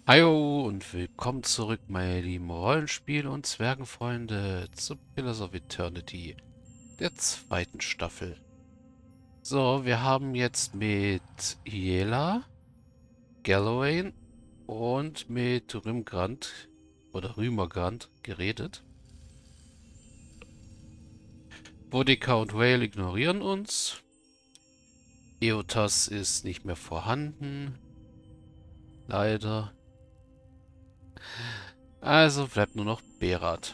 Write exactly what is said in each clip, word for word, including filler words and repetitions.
Hallo und willkommen zurück, meine lieben Rollenspiel- und Zwergenfreunde, zu Pillars of Eternity, der zweiten Staffel. So, wir haben jetzt mit Yela, Galloway und mit Rymgrand oder Rümergrand geredet. Boudica und Whale ignorieren uns. Eotas ist nicht mehr vorhanden. Leider. Also bleibt nur noch Berat.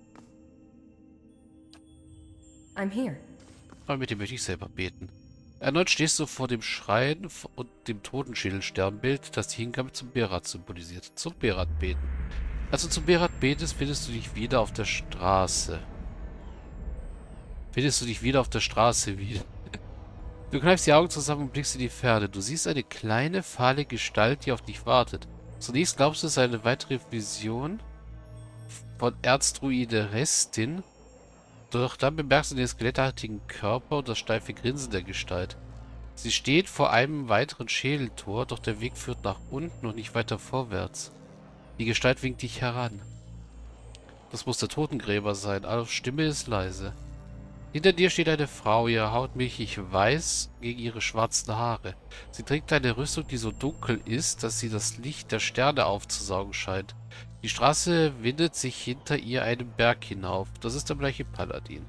I'm here. Aber mit dem möchte ich selber beten. Erneut stehst du vor dem Schrein und dem Totenschädelsternbild, das die Hingabe zum Berat symbolisiert. Zum Berat beten. Als du zum Berat betest, findest du dich wieder auf der Straße. Findest du dich wieder auf der Straße wieder. Du kneifst die Augen zusammen und blickst in die Ferne. Du siehst eine kleine, fahle Gestalt, die auf dich wartet. Zunächst glaubst du, es sei eine weitere Vision von Erzdruide Restin. Doch dann bemerkst du den skelettartigen Körper und das steife Grinsen der Gestalt. Sie steht vor einem weiteren Schädeltor, doch der Weg führt nach unten und nicht weiter vorwärts. Die Gestalt winkt dich heran. Das muss der Totengräber sein, aber Stimme ist leise. Hinter dir steht eine Frau, ihre Haut milchig weiß gegen ihre schwarzen Haare. Sie trägt eine Rüstung, die so dunkel ist, dass sie das Licht der Sterne aufzusaugen scheint. Die Straße windet sich hinter ihr einen Berg hinauf. Das ist der bleiche Paladin.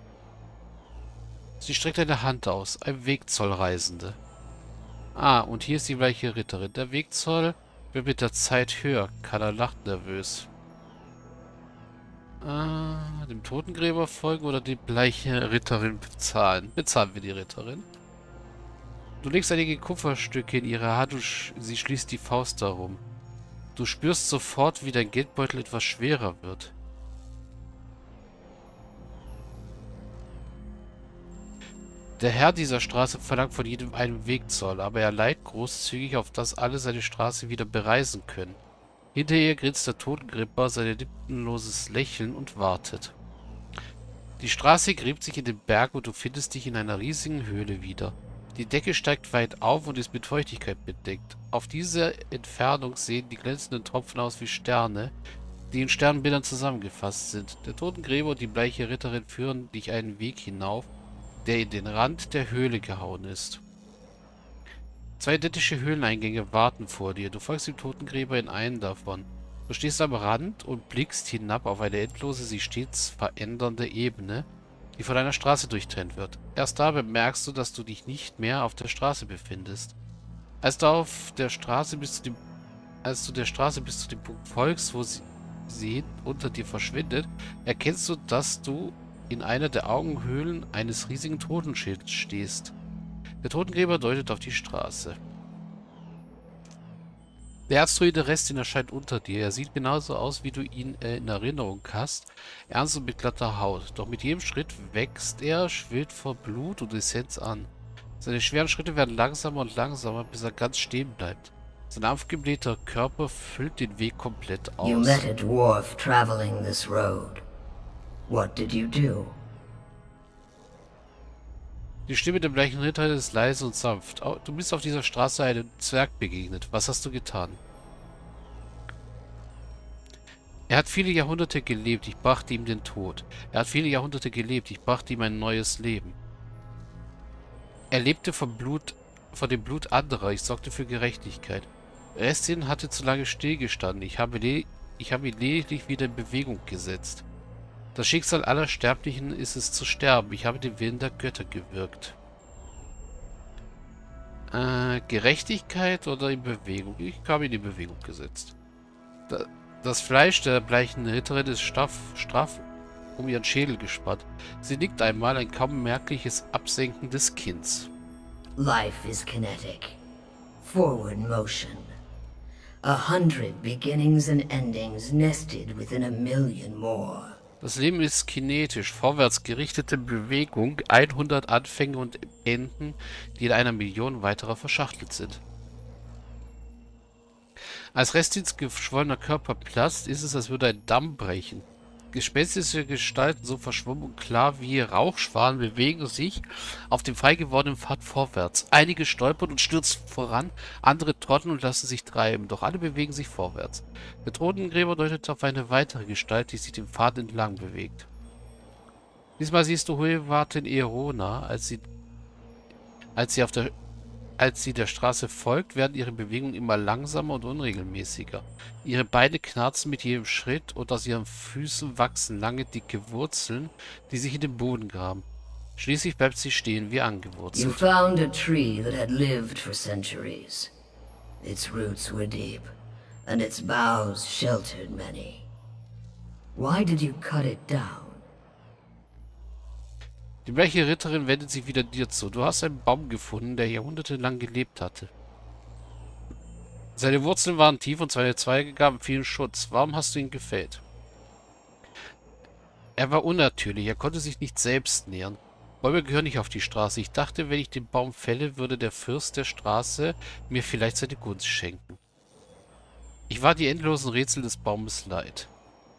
Sie streckt eine Hand aus, ein Wegzollreisende. Ah, und hier ist die bleiche Ritterin. Der Wegzoll wird mit der Zeit höher. Kana lacht nervös. Ah, dem Totengräber folgen oder die bleiche Ritterin bezahlen? Bezahlen wir die Ritterin. Du legst einige Kupferstücke in ihre Hand und sch sie schließt die Faust darum. Du spürst sofort, wie dein Geldbeutel etwas schwerer wird. Der Herr dieser Straße verlangt von jedem einen Wegzoll, aber er leiht großzügig, auf dass alle seine Straße wieder bereisen können. Hinter ihr grinst der Totengräber sein lippenloses Lächeln und wartet. Die Straße gräbt sich in den Berg und du findest dich in einer riesigen Höhle wieder. Die Decke steigt weit auf und ist mit Feuchtigkeit bedeckt. Auf dieser Entfernung sehen die glänzenden Tropfen aus wie Sterne, die in Sternbildern zusammengefasst sind. Der Totengräber und die bleiche Ritterin führen dich einen Weg hinauf, der in den Rand der Höhle gehauen ist. Zwei identische Höhleneingänge warten vor dir. Du folgst dem Totengräber in einen davon. Du stehst am Rand und blickst hinab auf eine endlose, sich stets verändernde Ebene, die von einer Straße durchtrennt wird. Erst da bemerkst du, dass du dich nicht mehr auf der Straße befindest. Als du auf der Straße bis zu dem, als du der Straße bis zu dem Punkt folgst, wo sie, sie unter dir verschwindet, erkennst du, dass du in einer der Augenhöhlen eines riesigen Totenschilds stehst. Der Totengräber deutet auf die Straße. Der Erzdruide Restin erscheint unter dir. Er sieht genauso aus, wie du ihn in Erinnerung hast. Ernst und mit glatter Haut. Doch mit jedem Schritt wächst er, schwillt vor Blut und Essenz an. Seine schweren Schritte werden langsamer und langsamer, bis er ganz stehen bleibt. Sein aufgeblähter Körper füllt den Weg komplett aus. You met a dwarf traveling this road. What did you do? Die Stimme der bleichen Ritterin ist leise und sanft. Du bist auf dieser Straße einem Zwerg begegnet. Was hast du getan? Er hat viele Jahrhunderte gelebt. Ich brachte ihm den Tod. Er hat viele Jahrhunderte gelebt. Ich brachte ihm ein neues Leben. Er lebte vom Blut, von dem Blut anderer. Ich sorgte für Gerechtigkeit. Restin hatte zu lange stillgestanden. Ich habe, ich habe ihn lediglich wieder in Bewegung gesetzt. Das Schicksal aller Sterblichen ist es zu sterben. Ich habe den Willen der Götter gewirkt. Äh, Gerechtigkeit oder in Bewegung? Ich habe ihn in Bewegung gesetzt. Das Fleisch der bleichen Ritterin ist straff, straff um ihren Schädel gespannt. Sie nickt einmal, ein kaum merkliches Absenken des Kinns. Life is kinetic. Forward motion. A hundred beginnings and endings nested within a million more. Das Leben ist kinetisch, vorwärts gerichtete Bewegung, hundert Anfänge und Enden, die in einer Million weiterer verschachtelt sind. Als Restins geschwollener Körper platzt, ist es, als würde ein Damm brechen. Gespenstische Gestalten, so verschwommen und klar wie Rauchschwaden, bewegen sich auf dem frei gewordenen Pfad vorwärts. Einige stolpern und stürzen voran, andere trotten und lassen sich treiben, doch alle bewegen sich vorwärts. Der Totengräber deutet auf eine weitere Gestalt, die sich den Pfad entlang bewegt. Diesmal siehst du Huevaten Erona, als sie, als sie auf der Als sie der Straße folgt, werden ihre Bewegungen immer langsamer und unregelmäßiger. Ihre Beine knarzen mit jedem Schritt und aus ihren Füßen wachsen lange, dicke Wurzeln, die sich in den Boden graben. Schließlich bleibt sie stehen, wie You angewurzelt. found a tree that had lived for centuries. Its roots were deep, and its boughs sheltered many. Why did you cut it down? Die bleiche Ritterin wendet sich wieder dir zu. Du hast einen Baum gefunden, der jahrhundertelang gelebt hatte. Seine Wurzeln waren tief und seine Zweige gaben vielen Schutz. Warum hast du ihn gefällt? Er war unnatürlich, er konnte sich nicht selbst nähren. Bäume gehören nicht auf die Straße. Ich dachte, wenn ich den Baum fälle, würde der Fürst der Straße mir vielleicht seine Gunst schenken. Ich war die endlosen Rätsel des Baumes leid.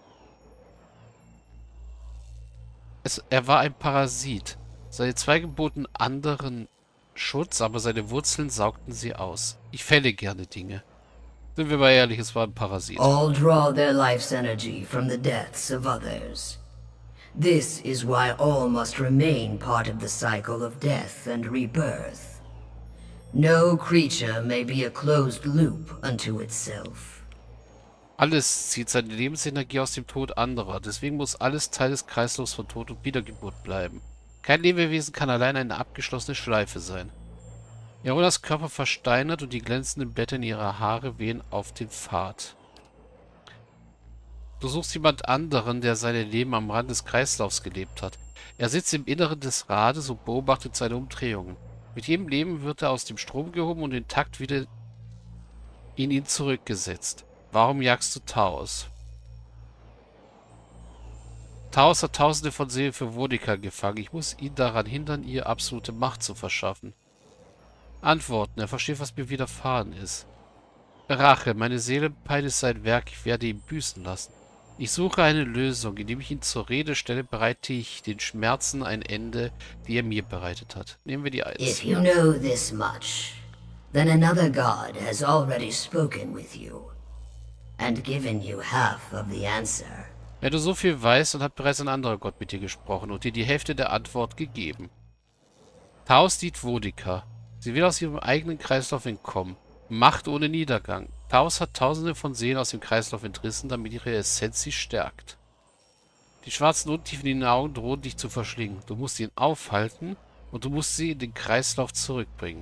Es, er war ein Parasit. Seine Zweige boten anderen Schutz, aber seine Wurzeln saugten sie aus. Ich fälle gerne Dinge. Sind wir mal ehrlich, es war ein Parasit. All draw their life's energy from the deaths of others. This is why all must remain part of the cycle of death and rebirth. No creature may be a closed loop unto itself. Alles zieht seine Lebensenergie aus dem Tod anderer. Deswegen muss alles Teil des Kreislaufs von Tod und Wiedergeburt bleiben. Kein Lebewesen kann allein eine abgeschlossene Schleife sein. Eronas Körper versteinert und die glänzenden Blätter in ihrer Haare wehen auf den Pfad. Du suchst jemand anderen, der sein Leben am Rand des Kreislaufs gelebt hat. Er sitzt im Inneren des Rades und beobachtet seine Umdrehungen. Mit jedem Leben wird er aus dem Strom gehoben und den Takt wieder in ihn zurückgesetzt. Warum jagst du Taos? Taos hat tausende von Seelen für Vodika gefangen. Ich muss ihn daran hindern, ihr absolute Macht zu verschaffen. Antworten. Er versteht, was mir widerfahren ist. Rache. Meine Seelenpein ist sein Werk. Ich werde ihn büßen lassen. Ich suche eine Lösung. Indem ich ihn zur Rede stelle, bereite ich den Schmerzen ein Ende, die er mir bereitet hat. Nehmen wir die Eins. If you know this much, then another god has already spoken with you and given you half of the answer. Wenn du so viel weißt, dann hat bereits ein anderer Gott mit dir gesprochen und dir die Hälfte der Antwort gegeben. Taos dient Vodika. Sie will aus ihrem eigenen Kreislauf entkommen. Macht ohne Niedergang. Taos hat tausende von Seelen aus dem Kreislauf entrissen, damit ihre Essenz sie stärkt. Die schwarzen Untiefen in den Augen drohen dich zu verschlingen. Du musst ihn aufhalten und du musst sie in den Kreislauf zurückbringen.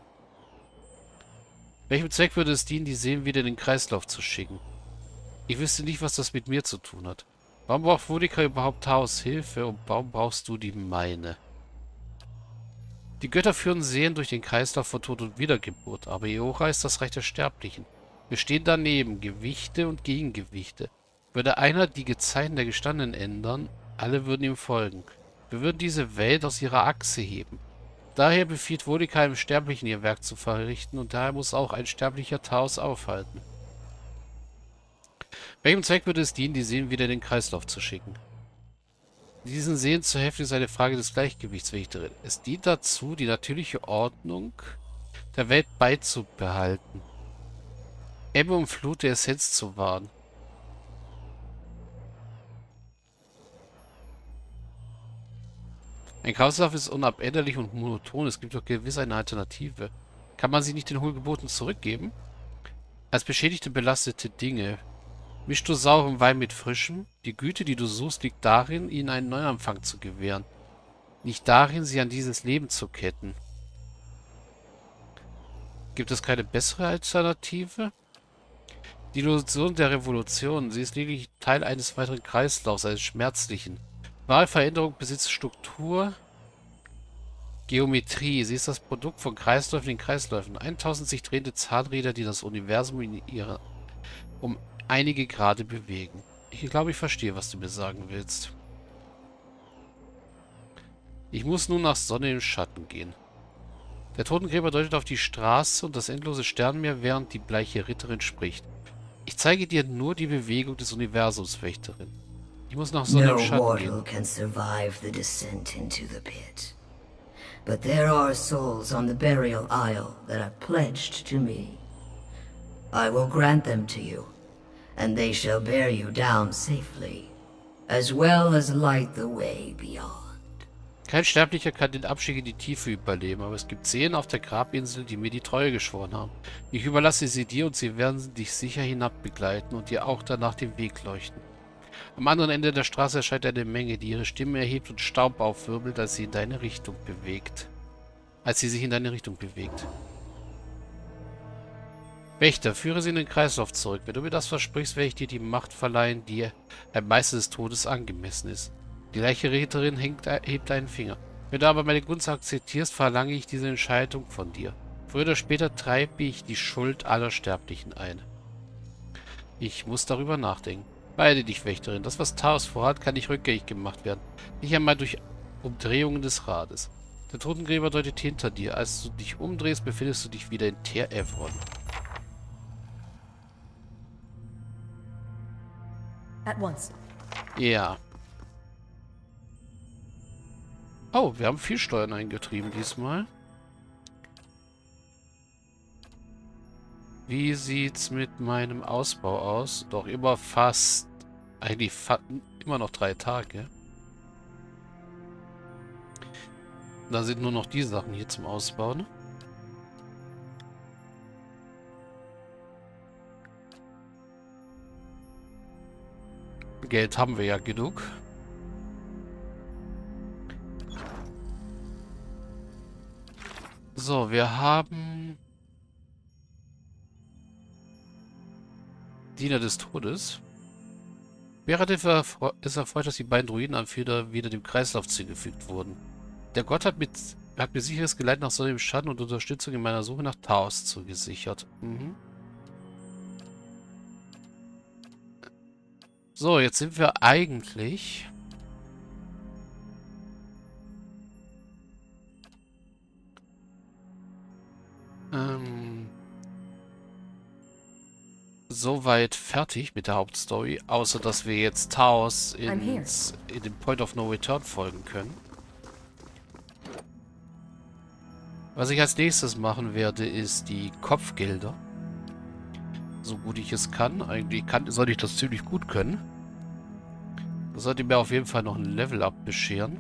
Welchem Zweck würde es dienen, die Seelen wieder in den Kreislauf zu schicken? Ich wüsste nicht, was das mit mir zu tun hat. Warum braucht Vodika überhaupt Taos Hilfe und warum brauchst du die meine? Die Götter führen Seelen durch den Kreislauf von Tod und Wiedergeburt, aber Eora ist das Reich der Sterblichen. Wir stehen daneben, Gewichte und Gegengewichte. Würde einer die Gezeiten der Gestandenen ändern, alle würden ihm folgen. Wir würden diese Welt aus ihrer Achse heben. Daher befiehlt Vodika einem Sterblichen ihr Werk zu verrichten und daher muss auch ein sterblicher Taos aufhalten. Welchem Zweck würde es dienen, die Seelen wieder in den Kreislauf zu schicken? Diesen Seelen zu helfen ist eine Frage des Gleichgewichts, Wächterin. Es dient dazu, die natürliche Ordnung der Welt beizubehalten. Ebbe und Flut der Essenz zu wahren. Ein Kreislauf ist unabänderlich und monoton. Es gibt doch gewiss eine Alternative. Kann man sie nicht den Hohlgeboten zurückgeben? Als beschädigte, belastete Dinge. Mischst du sauren Wein mit frischem? Die Güte, die du suchst, liegt darin, ihnen einen Neuanfang zu gewähren. Nicht darin, sie an dieses Leben zu ketten. Gibt es keine bessere Alternative? Die Illusion der Revolution. Sie ist lediglich Teil eines weiteren Kreislaufs, eines schmerzlichen. Wahre Veränderung besitzt Struktur, Geometrie. Sie ist das Produkt von Kreisläufen in Kreisläufen. tausend sich drehende Zahnräder, die das Universum in ihre, um einige Grade bewegen. Ich glaube, ich verstehe, was du mir sagen willst. Ich muss nun nach Sonne im Schatten gehen. Der Totengräber deutet auf die Straße und das endlose Sternenmeer, während die bleiche Ritterin spricht. Ich zeige dir nur die Bewegung des Universums, Wächterin. Ich muss nach so einem No Schatten mortal gehen. can survive the descent into the pit. But there are souls on the burial isle that are pledged to me. I will grant them to you, and they shall bear you down safely, as well as light the way beyond. Kein Sterblicher kann den Abstieg in die Tiefe überleben, aber es gibt Seelen auf der Grabinsel, die mir die Treue geschworen haben. Ich überlasse sie dir und sie werden dich sicher hinabbegleiten und dir auch danach den Weg leuchten. Am anderen Ende der Straße erscheint eine Menge, die ihre Stimme erhebt und Staub aufwirbelt, als sie in deine Richtung bewegt. Als sie sich in deine Richtung bewegt. Wächter, führe sie in den Kreislauf zurück. Wenn du mir das versprichst, werde ich dir die Macht verleihen, die ein Meister des Todes angemessen ist. Die reiche Räterin hängt, hebt einen Finger. Wenn du aber meine Gunst akzeptierst, verlange ich diese Entscheidung von dir. Früher oder später treibe ich die Schuld aller Sterblichen ein. Ich muss darüber nachdenken. Beide dich, Wächterin. Das, was Taos vorhat, kann nicht rückgängig gemacht werden. Nicht einmal durch Umdrehungen des Rades. Der Totengräber deutet hinter dir. Als du dich umdrehst, befindest du dich wieder in Ter Evron. At once. Ja. Oh, wir haben viel Steuern eingetrieben diesmal. Wie sieht's mit meinem Ausbau aus? Doch immer fast, eigentlich fa immer noch drei Tage. Da sind nur noch die Sachen hier zum Ausbauen. Geld haben wir ja genug. So, wir haben Diener des Todes. Berativ ist erfreut, dass die beiden Druidenanführer wieder dem Kreislauf zugefügt wurden. Der Gott hat, mit, hat mir sicheres Geleit nach Sonne im Schatten und Unterstützung in meiner Suche nach Taos zugesichert. Mhm. So, jetzt sind wir eigentlich... Ähm... soweit fertig mit der Hauptstory, außer dass wir jetzt Taos ins, in den Point of No Return folgen können. Was ich als nächstes machen werde, ist die Kopfgelder. So gut ich es kann. Eigentlich kann, sollte ich das ziemlich gut können. Das sollte mir auf jeden Fall noch ein Level-Up bescheren.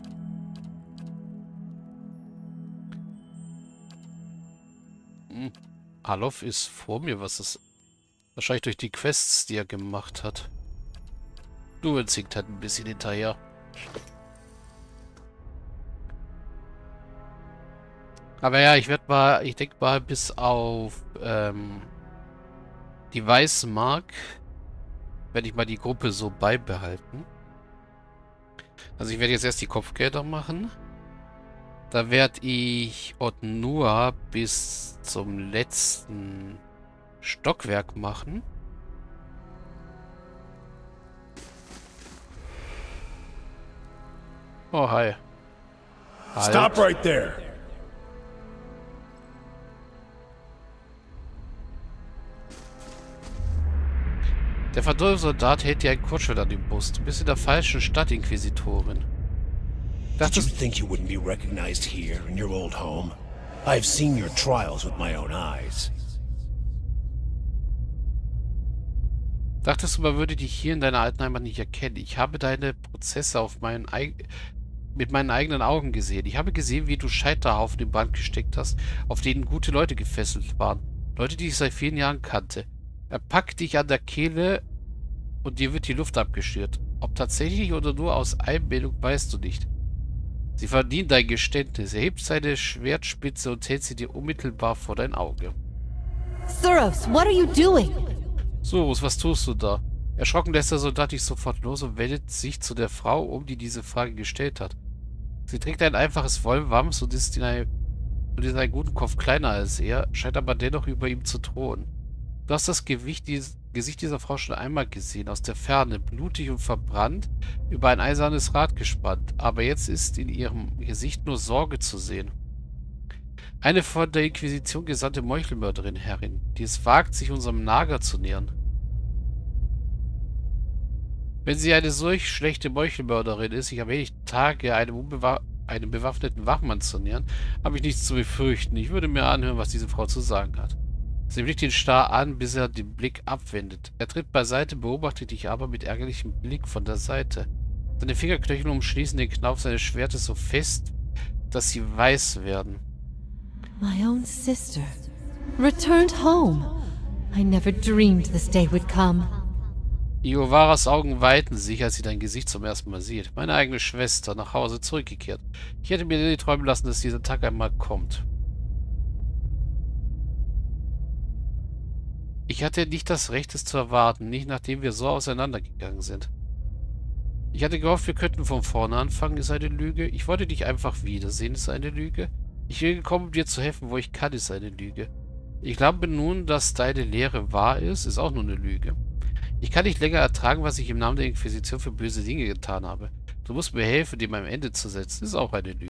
Hm. Alof ist vor mir, was ist... Wahrscheinlich durch die Quests, die er gemacht hat. Du zinkt halt ein bisschen hinterher. Aber ja, ich werde mal, ich denke mal, bis auf ähm, die Weißmark werde ich mal die Gruppe so beibehalten. Also ich werde jetzt erst die Kopfgelder machen. Da werde ich Otnua bis zum letzten Stockwerk machen. Oh, hi. Halt. Stop right there. Der verdorbene Soldat hält dir ein Kurzschwert an die Brust. Du bist in der falschen Stadt, Inquisitorin. Did you think you wouldn't be recognized here in your old home? I've seen your trials with my own eyes. Dachtest du, man würde dich hier in deiner alten Heimat nicht erkennen? Ich habe deine Prozesse auf meinen mit meinen eigenen Augen gesehen. Ich habe gesehen, wie du Scheiterhaufen im Brand gesteckt hast, auf denen gute Leute gefesselt waren. Leute, die ich seit vielen Jahren kannte. Er packt dich an der Kehle und dir wird die Luft abgeschnürt. Ob tatsächlich oder nur aus Einbildung, weißt du nicht. Sie verdienen dein Geständnis. Er hebt seine Schwertspitze und hält sie dir unmittelbar vor dein Auge. Thuros, what are you doing? Sorus, was tust du da? Erschrocken lässt der Soldat dich sofort los und wendet sich zu der Frau um, die diese Frage gestellt hat. Sie trägt ein einfaches Wollwams und ist in einem, und ist einen guten Kopf kleiner als er, scheint aber dennoch über ihm zu thronen. Du hast das Gewicht, dies, Gesicht dieser Frau schon einmal gesehen, aus der Ferne, blutig und verbrannt, über ein eisernes Rad gespannt, aber jetzt ist in ihrem Gesicht nur Sorge zu sehen. Eine von der Inquisition gesandte Meuchelmörderin, Herrin, die es wagt, sich unserem Lager zu nähern. Wenn sie eine solch schlechte Meuchelmörderin ist, sich am wenig Tage einem, unbewa einem bewaffneten Wachmann zu nähern, habe ich nichts zu befürchten. Ich würde mir anhören, was diese Frau zu sagen hat. Sie blickt ihn starr an, bis er den Blick abwendet. Er tritt beiseite, beobachtet dich aber mit ärgerlichem Blick von der Seite. Seine Fingerknöchel umschließen den Knauf seines Schwertes so fest, dass sie weiß werden. My own sister. Returned home. I never dreamed this day would come. Iovaras Augen weiten sich, als sie dein Gesicht zum ersten Mal sieht. Meine eigene Schwester, nach Hause zurückgekehrt. Ich hätte mir nie träumen lassen, dass dieser Tag einmal kommt. Ich hatte nicht das Recht, es zu erwarten, nicht nachdem wir so auseinandergegangen sind. Ich hatte gehofft, wir könnten von vorne anfangen, ist eine Lüge. Ich wollte dich einfach wiedersehen, ist eine Lüge. Ich bin gekommen, um dir zu helfen, wo ich kann, ist eine Lüge. Ich glaube nun, dass deine Lehre wahr ist, ist auch nur eine Lüge. Ich kann nicht länger ertragen, was ich im Namen der Inquisition für böse Dinge getan habe. Du musst mir helfen, dem ein Ende zu setzen, ist auch eine Lüge.